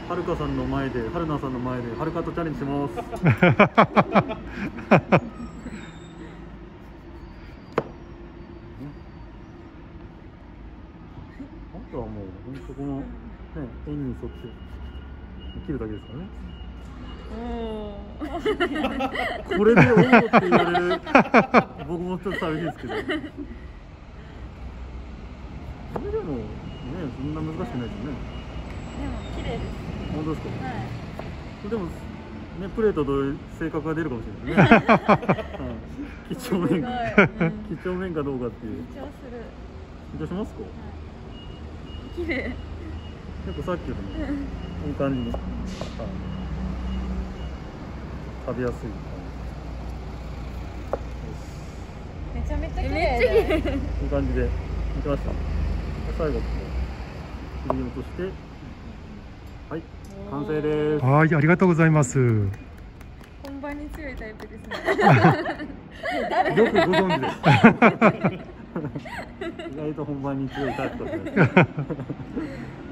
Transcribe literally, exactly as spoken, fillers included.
はるかさんの前で、はるなさんの前で、はるかとチャレンジします。あとはもう、本当この、ね、円に沿って切るだけですからね。これでおおって言われる僕もちょっと寂しいですけど、それでもね、そんな難しくないですよね。 でも綺麗です。 本当ですか。 はい。 でもね、プレートと性格が出るかもしれないですね。几帳面か、几帳面かどうかっていう。 緊張する。 緊張しますか。 綺麗。 結構さっきよりもいい感じに食べやすい。 めちゃめちゃ綺麗。 いい感じでいきました。最後切り落として、はい、完成です。 はい、ありがとうございます。 本番に強いタイプですね。 よくご存知です。意外と本番に強いタイプだったんです。